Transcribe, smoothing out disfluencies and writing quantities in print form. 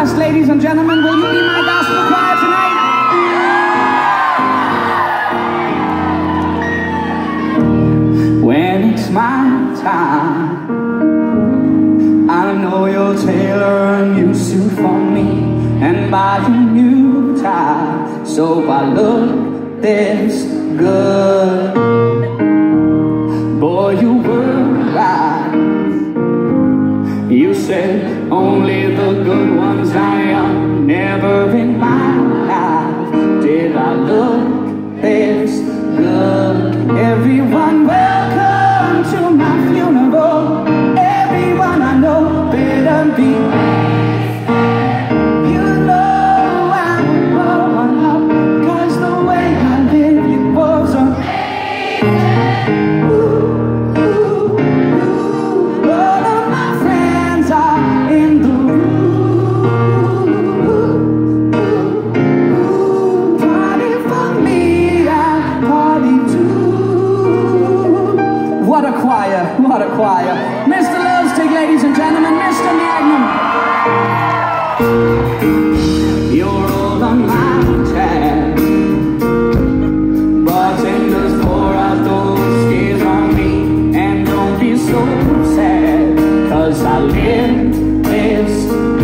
ask, ladies and gentlemen, will you be my gospel choir tonight? When it's my time, I know you'll tailor a new suit for me and buy a new tie, so I look this good. Boy, you were right. You said only the good ones I am. Never in my life did I look this good. Everyone, welcome to my funeral. Everyone I know better be. You know I'm growing up, 'cause the way I lived it was amazing. All of my friends are in the room. Party for me, I party too. What a choir, what a choir. Mr. Lovestick, ladies and gentlemen, Mr. Magnum. You're all on my tab. Bartenders pour out those scares on me. And don't be so sad, 'cause I live this